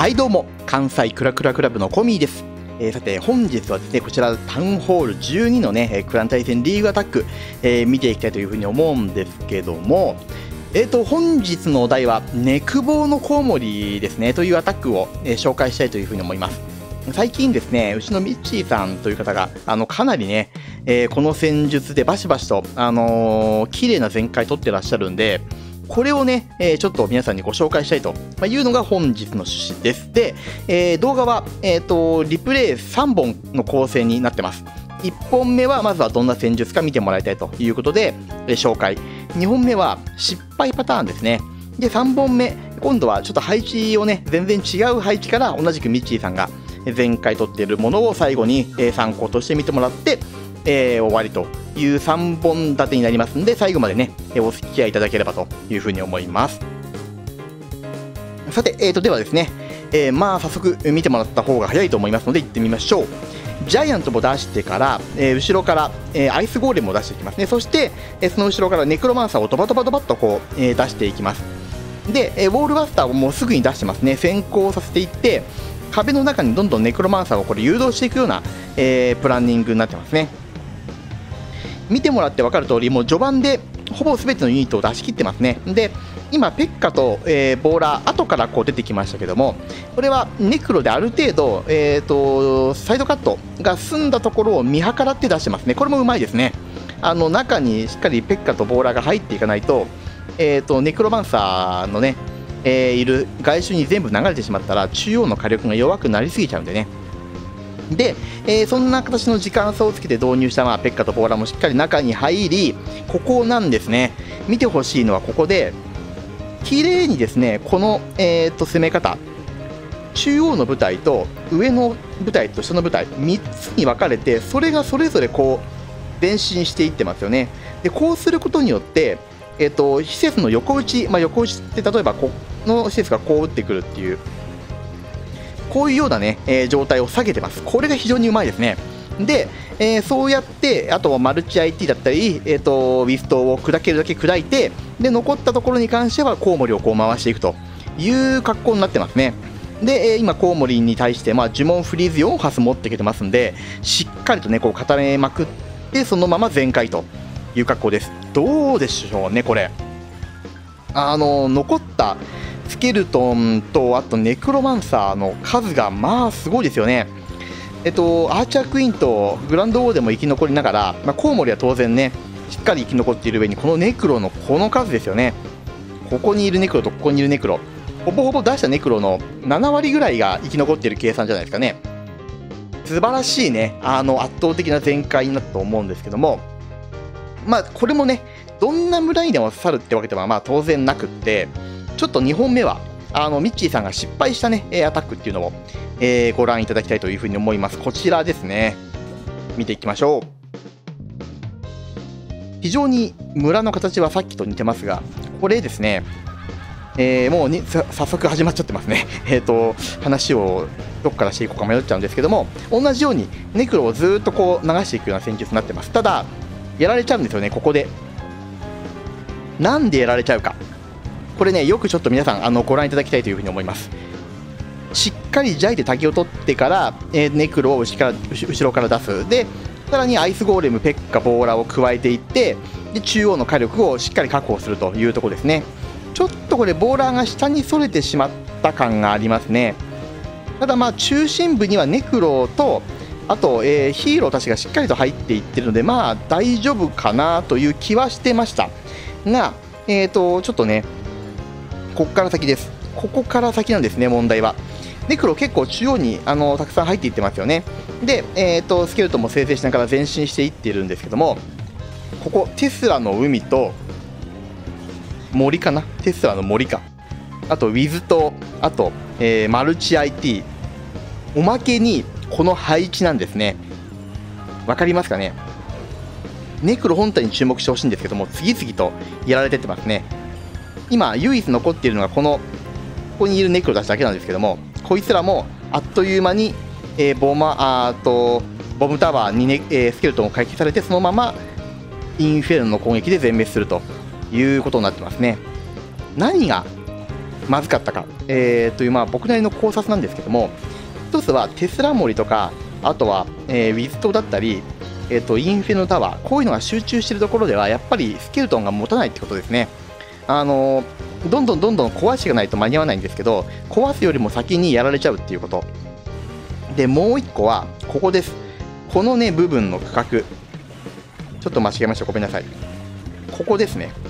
はいどうも、関西クラクラクラブのコミーです。さて本日はですね、こちらタウンホール12のねクラン対戦リーグアタック、見ていきたいというふうに思うんですけども、本日のお題はネクボーのコウモリですねというアタックを、紹介したいというふうに思います。最近ですね、うちのミッチーさんという方がかなりね、この戦術でバシバシと綺麗な全開取ってらっしゃるんで、これをね、ちょっと皆さんにご紹介したいというのが本日の趣旨です。で、動画は、リプレイ3本の構成になってます。1本目はまずはどんな戦術か見てもらいたいということで、紹介。2本目は失敗パターンですね。で、3本目、今度はちょっと配置をね、全然違う配置から同じくミッチーさんが前回取っているものを最後に参考として見てもらって、終わりという3本立てになりますので、最後までねお付き合いいただければというふうに思います。さて、ではですね、早速見てもらった方が早いと思いますので行ってみましょう。ジャイアントも出してから、後ろから、アイスゴーレムを出していきますね。そして、その後ろからネクロマンサーをドバドバドバッとこう、出していきます。で、ウォールバスターをもうすぐに出してますね。先行させていって壁の中にどんどんネクロマンサーをこれ誘導していくような、プランニングになってますね。見てもらって分かる通り、もう序盤でほぼ全てのユニットを出し切ってますね。で、今ペッカと、ボーラー後からこう出てきましたけども、これはネクロである程度、サイドカットが済んだところを見計らって出してますね。これもうまいですね。中にしっかりペッカとボーラーが入っていかないと、ネクロマンサーのね、いる外周に全部流れてしまったら中央の火力が弱くなりすぎちゃうんでね。で、そんな形の時間差をつけて導入した、ペッカとボーラーもしっかり中に入り、ここなんですね。見てほしいのはここで綺麗にですね、この、攻め方、中央の部隊と上の部隊と下の部隊3つに分かれて、それがそれぞれこう前進していってますよね。でこうすることによって、施設の横打ち、横打ちって例えばこの施設がこう打ってくるっていう、こういうようなね、状態を下げてます。これが非常にうまいですね。で、そうやってあとマルチ IT だったり、ウィストを砕けるだけ砕いて、で残ったところに関してはコウモリをこう回していくという格好になってますね。で、今コウモリに対して、呪文フリーズ4発持ってきてますんで、しっかりとねこう固めまくって、そのまま全開という格好です。どうでしょうね、これ。残ったスケルトンとあとネクロマンサーの数がすごいですよね。アーチャークイーンとグランドウォーでも生き残りながら、コウモリは当然ねしっかり生き残っている上に、このネクロのこの数ですよね。ここにいるネクロとここにいるネクロ、ほぼほぼ出したネクロの7割ぐらいが生き残っている計算じゃないですかね。素晴らしいね、圧倒的な全開になったと思うんですけども、これもねどんな村にでも刺さるってわけでは当然なくって、ちょっと2本目はミッチーさんが失敗したねアタックっていうのを、ご覧いただきたいというふうに思います。こちらですね、見ていきましょう。非常に村の形はさっきと似てますが、これですね、もう早速始まっちゃってますね。話をどこからしていこうか迷っちゃうんですけども、同じようにネクロをずっとこう流していくような戦術になってます。ただやられちゃうんですよね、ここで。なんでやられちゃうか、これねよくちょっと皆さんご覧いただきたいというふうに思います。しっかりジャイで滝を取ってから、ネクロを後ろから出す。でさらにアイスゴーレム、ペッカ、ボーラーを加えていって、で中央の火力をしっかり確保するというところですね。ちょっとこれボーラーが下にそれてしまった感がありますね。ただ中心部にはネクロとあと、ヒーローたちがしっかりと入っていってるので大丈夫かなという気はしてましたが、ちょっとねここから先です。ここから先なんですね、問題は。ネクロ結構中央にたくさん入っていってますよね。で、スケルトンも生成しながら前進していっているんですけども、ここテスラの海と森かな、テスラの森か、あとウィズとあと、マルチ IT、 おまけにこの配置なんですね。わかりますかね。ネクロ本体に注目してほしいんですけども、次々とやられてってますね。今唯一残っているのがここにいるネクロたちだけなんですけども、こいつらもあっという間に、ボムタワーに、スケルトンを回避されて、そのままインフェルノの攻撃で全滅するということになってますね。何がまずかったか、というまあ僕なりの考察なんですけども、一つはテスラ森とか、あとは、ウィズトだったり、インフェノタワー、こういうのが集中しているところではやっぱりスケルトンが持たないってことですね。どんどん壊していかないと間に合わないんですけど、壊すよりも先にやられちゃうっていうことで、もう一個はここです。このね部分の区画、ちょっと間違えました、ごめんなさい。ここですね。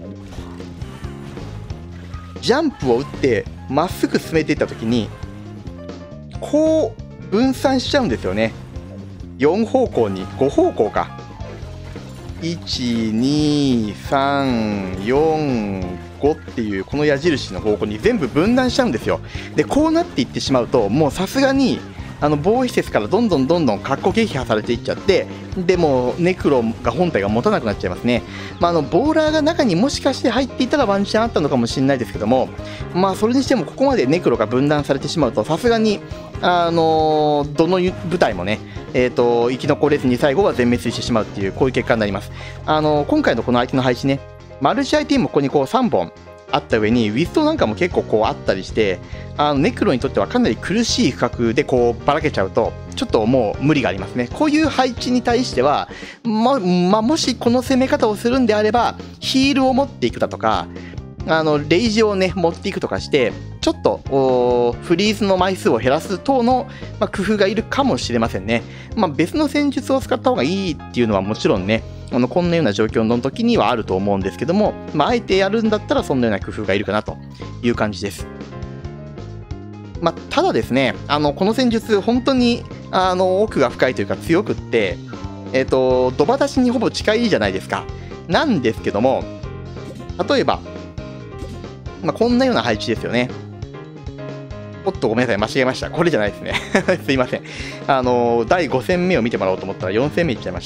ジャンプを打ってまっすぐ進めていったときにこう分散しちゃうんですよね。4方向に5方向か、12345っていうこの矢印の方向に全部分断しちゃうんですよ。でこうなっていってしまうと、もうさすがに防衛施設からどんどん格好撃破されていっちゃって、でもネクロが本体が持たなくなっちゃいますね。ボーラーが中にもしかして入っていたらワンチャンあったのかもしれないですけども、それにしてもここまでネクロが分断されてしまうと、さすがにどの部隊もね、生き残れずに最後は全滅してしまうっていう、こういう結果になります。今回のこの相手の配置ね、マルチ IT もここにこう3本あった上にウィストなんかも結構こうあったりして、ネクロにとってはかなり苦しい区画でこうばらけちゃうとちょっともう無理がありますね。こういう配置に対してはもしこの攻め方をするんであればヒールを持っていくだとか、レイジをね持っていくとかしてちょっとフリーズの枚数を減らす等の、工夫がいるかもしれませんね。別の戦術を使った方がいいっていうのはもちろんね、こんなような状況の時にはあると思うんですけども、あえてやるんだったらそんなような工夫がいるかなという感じです。ただですね、この戦術本当に奥が深いというか強くって、ドバ出しにほぼ近いじゃないですか。なんですけども、例えば、こんなような配置ですよね。おっとごめんなさい、間違えました。これじゃないですねすいません。第5戦目を見てもらおうと思ったら4戦目いっちゃいました。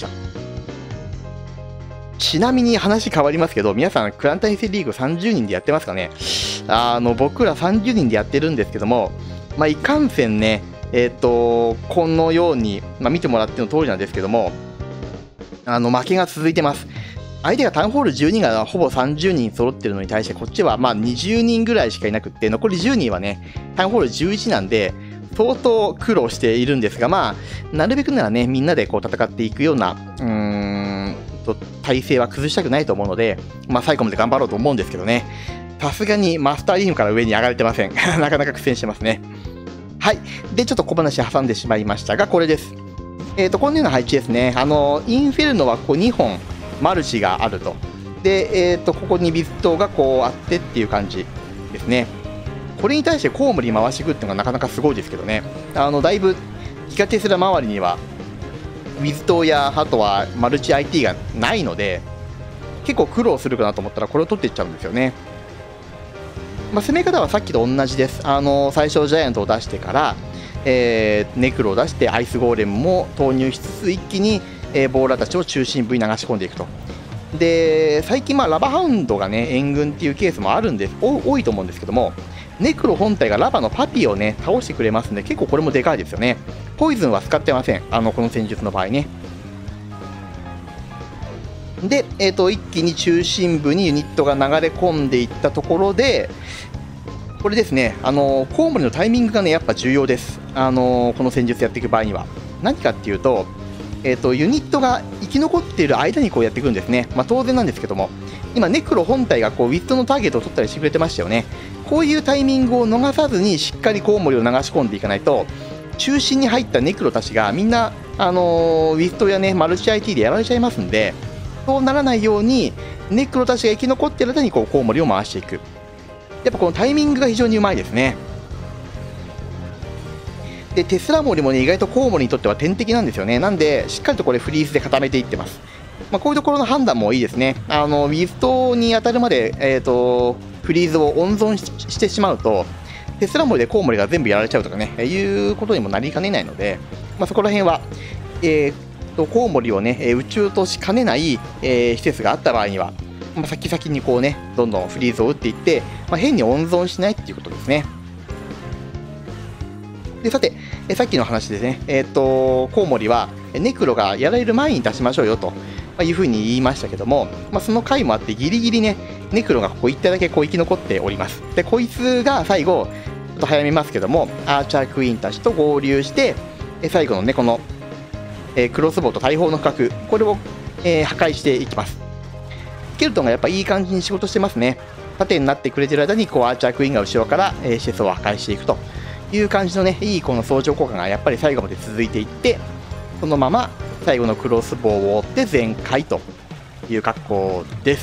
ちなみに話変わりますけど、皆さんクラン対戦リーグ30人でやってますかね。僕ら30人でやってるんですけども、いかんせんね、このように、見てもらっての通りなんですけども、負けが続いてます。相手がタウンホール12がほぼ30人揃ってるのに対して、こっちは20人ぐらいしかいなくって、残り10人はね、タウンホール11なんで、相当苦労しているんですが、なるべくならね、みんなでこう戦っていくような、体勢は崩したくないと思うので、最後まで頑張ろうと思うんですけどね、さすがにマスターリームから上に上がれてません。なかなか苦戦してますね。はい。で、ちょっと小話挟んでしまいましたが、これです。こんなような配置ですね。インフェルノはこう2本、マルチがあると。で、ここにビストがこうあってっていう感じですね。これに対してコウモリ回していくっていうのがなかなかすごいですけどね。だいぶ、ギガテスラ周りには、ウィズトやあとはマルチ IT がないので結構苦労するかなと思ったらこれを取っていっちゃうんですよね。攻め方はさっきと同じです。最初ジャイアントを出してから、ネクロを出してアイスゴーレムも投入しつつ一気に、ボーラーたちを中心部に流し込んでいくと。で最近ラバハウンドがね援軍っていうケースもあるんです多いと思うんですけども、ネクロ本体がラバのパピをね倒してくれますんで結構これもでかいですよね。ポイズンは使ってません、この戦術の場合ね。で、一気に中心部にユニットが流れ込んでいったところで、これですね、コウモリのタイミングがねやっぱ重要です。この戦術やっていく場合には何かっていうと、ユニットが生き残っている間にこうやっていくんですね。当然なんですけども、今ネクロ本体がこうウィットのターゲットを取ったりしてくれてましたよね。こういうタイミングを逃さずにしっかりコウモリを流し込んでいかないと、中心に入ったネクロたちがみんな、ウィットやねマルチ IT でやられちゃいますんで、そうならないようにネクロたちが生き残っている間にこうコウモリを回していく。やっぱこのタイミングが非常にうまいですね。でテスラモリもね意外とコウモリにとっては天敵なんですよね。なんでしっかりとこれフリーズで固めていってます。こういうところの判断もいいですね。ウィストに当たるまで、フリーズを温存してしまうとテスラモリでコウモリが全部やられちゃうとかねいうことにもなりかねないので、そこら辺は、コウモリをね宇宙としかねない、施設があった場合には、先々にこうねどんどんフリーズを打っていって、変に温存しないっていうことですね。でさて、さっきの話ですね、コウモリはネクロがやられる前に出しましょうよというふうに言いましたけども、その回もあってギリギリね、ネクロがここ1体だけこう生き残っております。で、こいつが最後、ちょっと早めますけども、アーチャークイーンたちと合流して、最後のね、この、クロスボウと大砲の区画、これを、破壊していきます。スケルトンがやっぱいい感じに仕事してますね。盾になってくれてる間にこうアーチャークイーンが後ろから、施設を破壊していくという感じのね、いいこの相乗効果がやっぱり最後まで続いていって、そのまま最後のクロスボウを追って全開という格好です。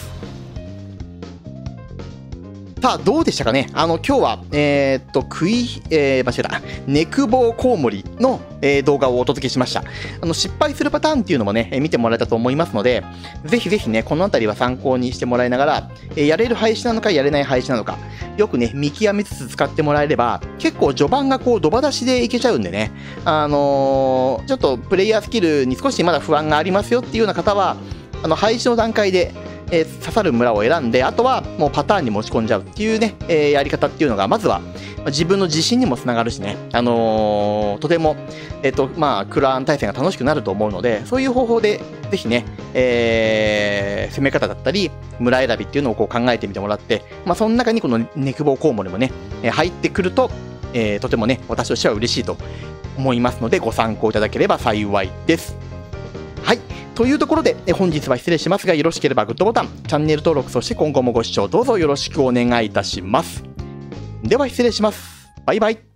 さあ、どうでしたかね。今日は、間違えた。ネクボウコウモリの、動画をお届けしました。失敗するパターンっていうのもね、見てもらえたと思いますので、ぜひぜひね、このあたりは参考にしてもらいながら、やれる配置なのかやれない配置なのか、よくね、見極めつつ使ってもらえれば、結構序盤がこう、ドバ出しでいけちゃうんでね、ちょっとプレイヤースキルに少しまだ不安がありますよっていうような方は、配置の段階で、刺さる村を選んで、あとはもうパターンに持ち込んじゃうっていうね、やり方っていうのが、まずは自分の自信にもつながるしね、とても、クラーン対戦が楽しくなると思うので、そういう方法でぜひね、攻め方だったり、村選びっていうのをこう考えてみてもらって、その中にこのネクボウコウモリもね、入ってくると、とてもね、私としては嬉しいと思いますので、ご参考いただければ幸いです。はい。というところで、本日は失礼しますが、よろしければグッドボタン、チャンネル登録、そして今後もご視聴どうぞよろしくお願いいたします。では失礼します。バイバイ。